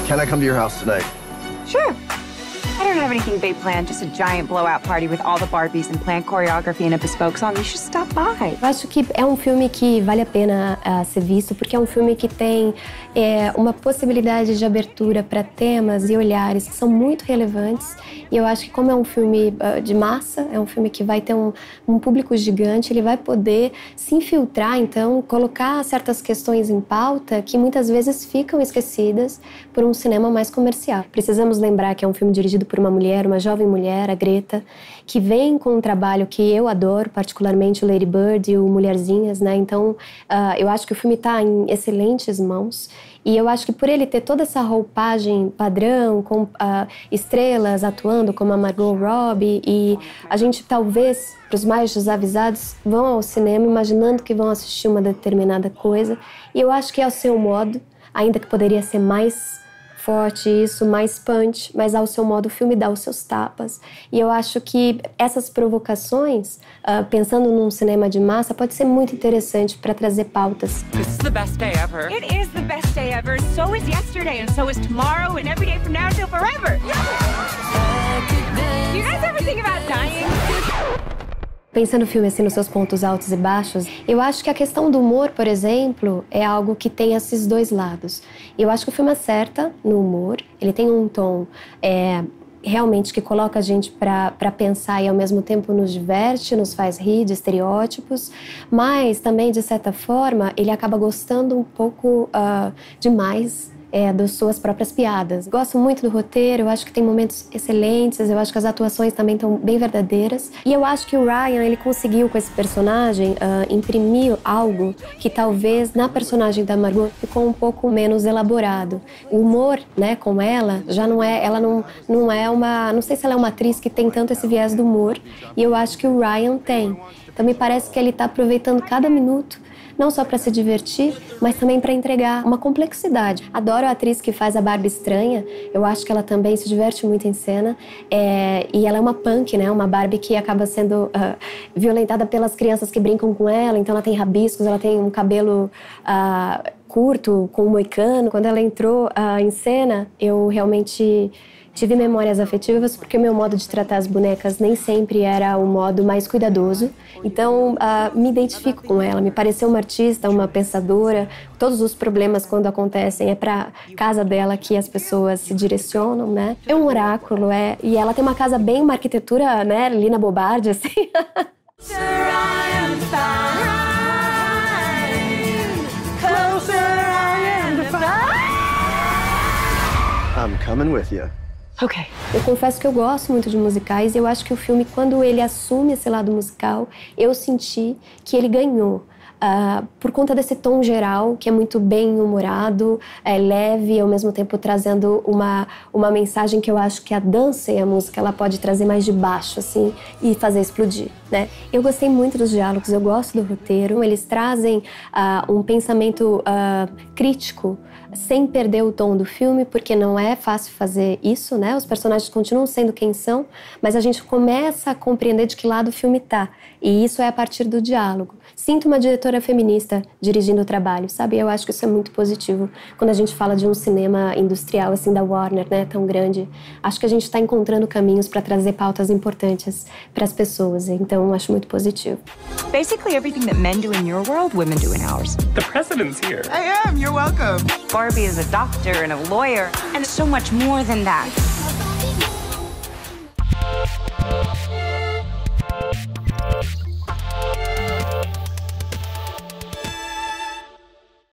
Can I come to your house tonight? Sure. I don't have anything big planned, just a giant blowout party with all the Barbies and planned choreography and a bespoke song. You should stop by. Eu acho que é um filme que vale a pena ser visto, porque é um filme que tem uma possibilidade de abertura para temas e olhares que são muito relevantes. E eu acho que como é um filme de massa, é um filme que vai ter um público gigante, ele vai poder se infiltrar, então, colocar certas questões em pauta que muitas vezes ficam esquecidas por um cinema mais comercial. Precisamos lembrar que é um filme dirigido por uma mulher, uma jovem mulher, a Greta, que vem com um trabalho que eu adoro, particularmente o Lady Bird e o Mulherzinhas, né? Então, eu acho que o filme está em excelentes mãos. E eu acho que por ele ter toda essa roupagem padrão, com estrelas atuando como a Margot Robbie, e a gente talvez, para os mais desavisados, vão ao cinema imaginando que vão assistir uma determinada coisa. E eu acho que é ao seu modo, ainda que poderia ser mais forte isso, mais punch, mas ao seu modo o filme dá os seus tapas. E eu acho que essas provocações, pensando num cinema de massa, pode ser muito interessante para trazer pautas. This is the best day ever. It is the best day ever. So is yesterday, and so is tomorrow, and every day from now until forever. Do you guys ever think about dying? Pensando o filme assim nos seus pontos altos e baixos, eu acho que a questão do humor, por exemplo, é algo que tem esses dois lados. Eu acho que o filme acerta no humor, ele tem um tom realmente que coloca a gente para pensar e ao mesmo tempo nos diverte, nos faz rir de estereótipos, mas também, de certa forma, ele acaba gostando um pouco demais das suas próprias piadas. Gosto muito do roteiro, eu acho que tem momentos excelentes, eu acho que as atuações também estão bem verdadeiras. E eu acho que o Ryan, ele conseguiu com esse personagem imprimir algo que talvez na personagem da Margot ficou um pouco menos elaborado. O humor, né, com ela, já não é, ela não é uma, não sei se ela é uma atriz que tem tanto esse viés do humor, e eu acho que o Ryan tem. Então me parece que ele está aproveitando cada minuto, não só para se divertir, mas também para entregar uma complexidade. Adoro a atriz que faz a Barbie estranha, eu acho que ela também se diverte muito em cena, e ela é uma punk, né? Uma Barbie que acaba sendo violentada pelas crianças que brincam com ela, então ela tem rabiscos, ela tem um cabelo curto, com um moicano. Quando ela entrou em cena, eu realmente tive memórias afetivas, porque o meu modo de tratar as bonecas nem sempre era o modo mais cuidadoso. Então, me identifico com ela, me pareceu uma artista, uma pensadora. Todos os problemas, quando acontecem, é para casa dela que as pessoas se direcionam, né? É um oráculo, e ela tem uma casa bem, uma arquitetura, né, Lina Bobardi, assim. I'm coming with you. Okay. Eu confesso que eu gosto muito de musicais e eu acho que o filme, quando ele assume esse lado musical, eu senti que ele ganhou. Por conta desse tom geral, que é muito bem humorado, leve e ao mesmo tempo trazendo uma mensagem que eu acho que a dança e a música ela pode trazer mais de baixo, assim, e fazer explodir, né? Eu gostei muito dos diálogos, eu gosto do roteiro, eles trazem um pensamento crítico, sem perder o tom do filme, porque não é fácil fazer isso, né? Os personagens continuam sendo quem são, mas a gente começa a compreender de que lado o filme tá. E isso é a partir do diálogo. Sinto uma diretora feminista dirigindo o trabalho, sabe? Eu acho que isso é muito positivo. Quando a gente fala de um cinema industrial, assim, da Warner, né? Tão grande, acho que a gente está encontrando caminhos para trazer pautas importantes para as pessoas. Então, acho muito positivo. Basically everything that men do in your world, women do in ours. The president's here. I am, you're welcome. Barbie is a doctor and a lawyer, and so much more than that.